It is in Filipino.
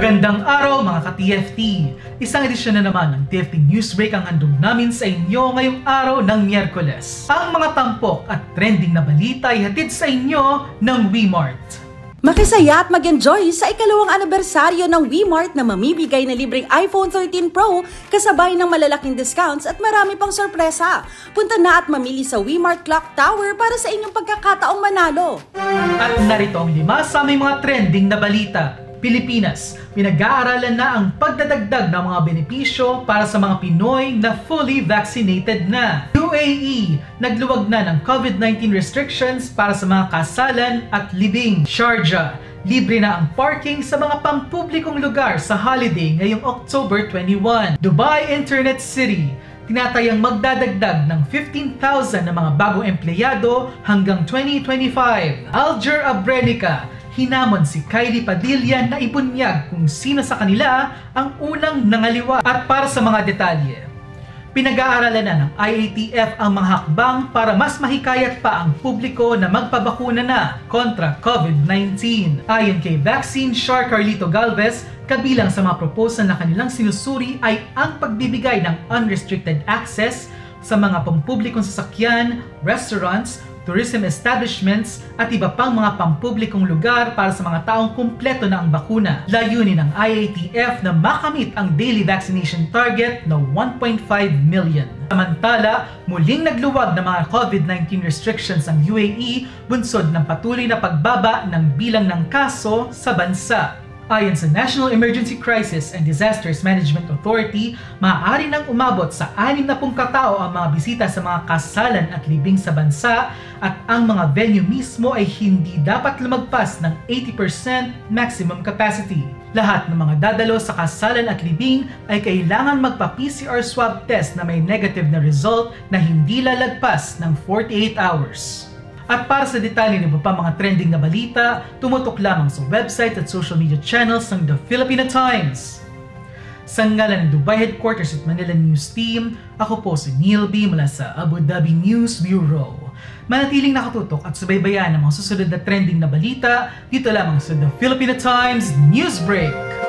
Magandang araw mga ka-TFT! Isang edisyon na naman ng TFT Newsbreak ang handog namin sa inyo ngayong araw ng Miyerkules. Ang mga tampok at trending na balita ay hatid sa inyo ng WeMart. Makisaya at mag-enjoy sa ikalawang anibersaryo ng WeMart na mamibigay na libreng iPhone 13 Pro kasabay ng malalaking discounts at marami pang sorpresa. Punta na at mamili sa WeMart Clock Tower para sa inyong pagkakataong manalo. At narito ang 5 sa aming mga trending na balita. Pilipinas, pinag-aaralan na ang pagdadagdag ng mga benepisyo para sa mga Pinoy na fully vaccinated na. UAE, nagluwag na ng COVID-19 restrictions para sa mga kasalan at libing. Sharjah, libre na ang parking sa mga pampublikong lugar sa holiday ngayong October 21. Dubai Internet City, tinatayang magdadagdag ng 15,000 na mga bagong empleyado hanggang 2025. Alger Abrenica, hinamon si Kylie Padilla na ibunyag kung sino sa kanila ang unang nangaliwa. At para sa mga detalye, pinag-aaralan na ng IATF ang mga hakbang para mas mahikayat pa ang publiko na magpabakuna na kontra COVID-19. Ayon kay Vaccine Shark Carlito Galvez, kabilang sa mga proposal na kanilang sinusuri ay ang pagbibigay ng unrestricted access sa mga pampublikong sasakyan, restaurants, tourism establishments at iba pang mga pampublikong lugar para sa mga taong kumpleto na ang bakuna. Layunin ng IATF na makamit ang daily vaccination target na 1.5 million. Samantala, muling nagluwag ng mga COVID-19 restrictions ang UAE bunsod ng patuloy na pagbaba ng bilang ng kaso sa bansa. Ayon sa National Emergency Crisis and Disasters Management Authority, maaari nang umabot sa 60 katao ang mga bisita sa mga kasalan at libing sa bansa at ang mga venue mismo ay hindi dapat lumagpas ng 80% maximum capacity. Lahat ng mga dadalo sa kasalan at libing ay kailangan magpa-PCR swab test na may negative na result na hindi lalagpas ng 48 hours. At para sa detalye ng iba pa mga trending na balita, tumutok lamang sa website at social media channels ng The Filipino Times. Sa ngalan ng Dubai Headquarters at Manila News Team, ako po si Neil B. mula sa Abu Dhabi News Bureau. Manatiling nakatutok at subaybayan ng mga susunod na trending na balita dito lamang sa The Filipino Times Newsbreak.